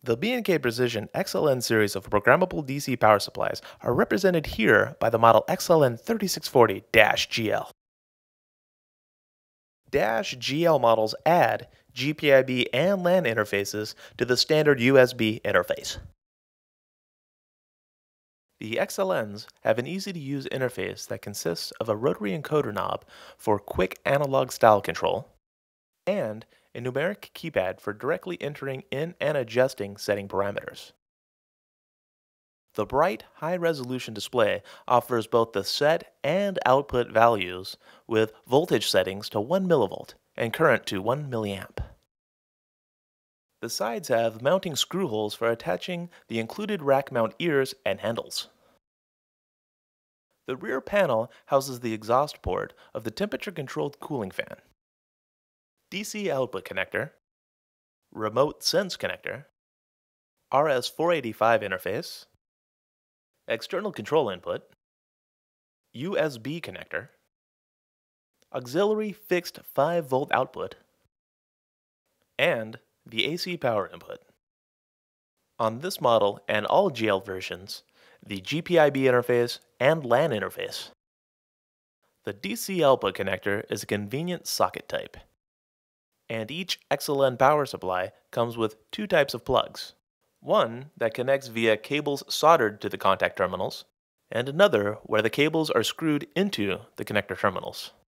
The B&K Precision XLN series of programmable DC power supplies are represented here by the model XLN 3640-GL. -GL models add GPIB and LAN interfaces to the standard USB interface. The XLNs have an easy-to-use interface that consists of a rotary encoder knob for quick analog style control and a numeric keypad for directly entering in and adjusting setting parameters. The bright, high-resolution display offers both the set and output values with voltage settings to 1 mV and current to 1 mA. The sides have mounting screw holes for attaching the included rack mount ears and handles. The rear panel houses the exhaust port of the temperature-controlled cooling fan, DC output connector, remote sense connector, RS485 interface, external control input, USB connector, auxiliary fixed 5-volt output, and the AC power input. On this model and all GL versions, the GPIB interface and LAN interface. The DC output connector is a convenient socket type, and each XLN power supply comes with two types of plugs. One that connects via cables soldered to the contact terminals, and another where the cables are screwed into the connector terminals.